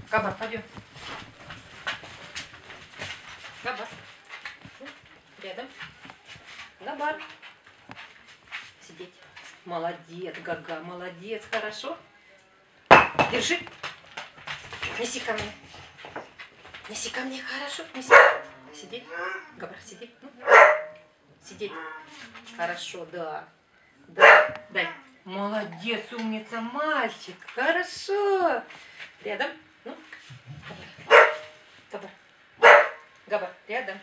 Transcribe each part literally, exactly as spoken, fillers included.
Габар, пойдем. Габар. Рядом. Габар. Сидеть. Молодец, Гага, молодец, хорошо. Держи. Неси ко мне. Неси ко мне, хорошо. Неси. Сидеть. Габар, сидеть. Ну. Сидеть. Хорошо, да. Да. Дай. Молодец, умница, мальчик. Хорошо. Рядом. Ну. Габар. Габар, рядом.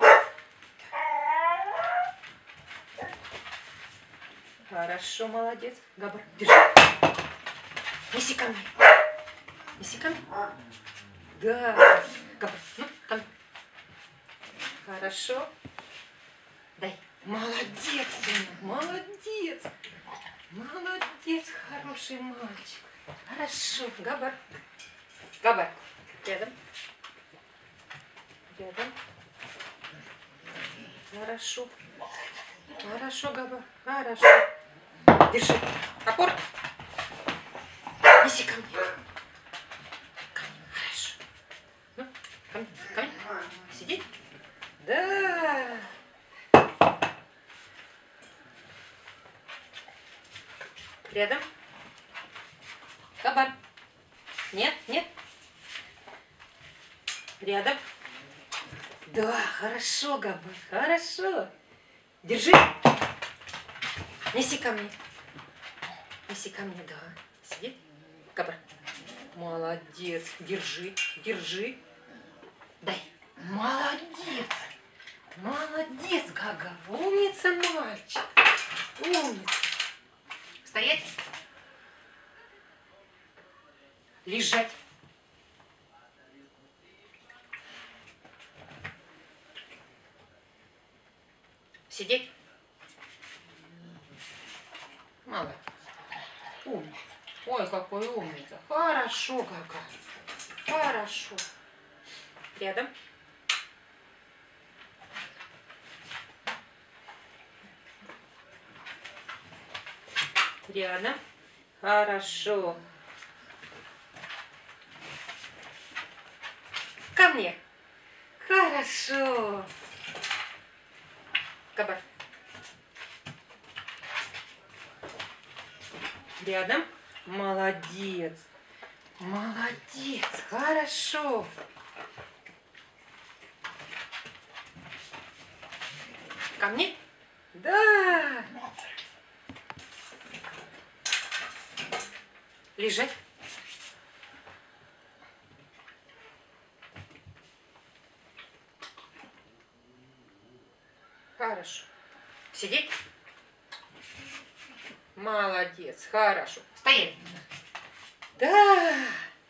Хорошо, молодец. Габар, держи. Неси ко мне. Неси ко мне. Да. Габар, ну, ко мне. Хорошо. Дай. Молодец, сынок, молодец. Молодец, хороший мальчик. Хорошо. Габар. Габар. Рядом. Рядом. Хорошо. Хорошо, Габар. Хорошо. Держи. Опор. Неси ко мне. Ко мне. Хорошо. Ну, ко мне. Ко мне. Сиди. Да. Рядом. Габар. Нет, нет. Рядом. Да, хорошо, Габар. Хорошо. Держи. Неси ко мне. Неси ко мне, да. Сиди. Габар. Молодец. Держи. Держи. Дай. Молодец. Молодец, Гага. Умница, мальчик. Умница. Стоять. Лежать. Сидеть. Молодец. Умница. Ой, какой умница. Хорошо, Гага. Хорошо. Рядом. Рядом. Хорошо. Ко мне. Хорошо. Габар. Рядом. Молодец. Молодец. Хорошо. Ко мне? Да. Лежать. Хорошо. Сидеть. Молодец. Хорошо. Стоять. Да.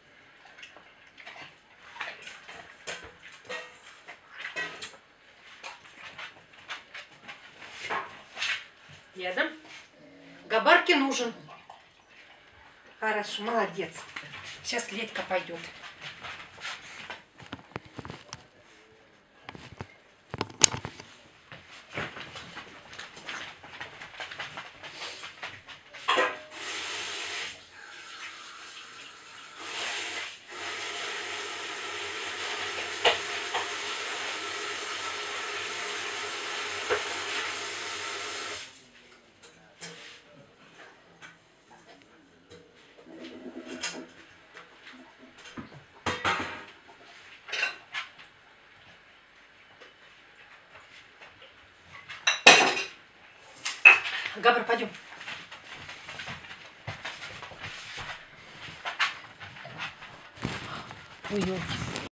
Рядом. Габарке нужен. Хорошо, молодец. Сейчас Ледька пойдет. Габар, пойдем. Ой, елки.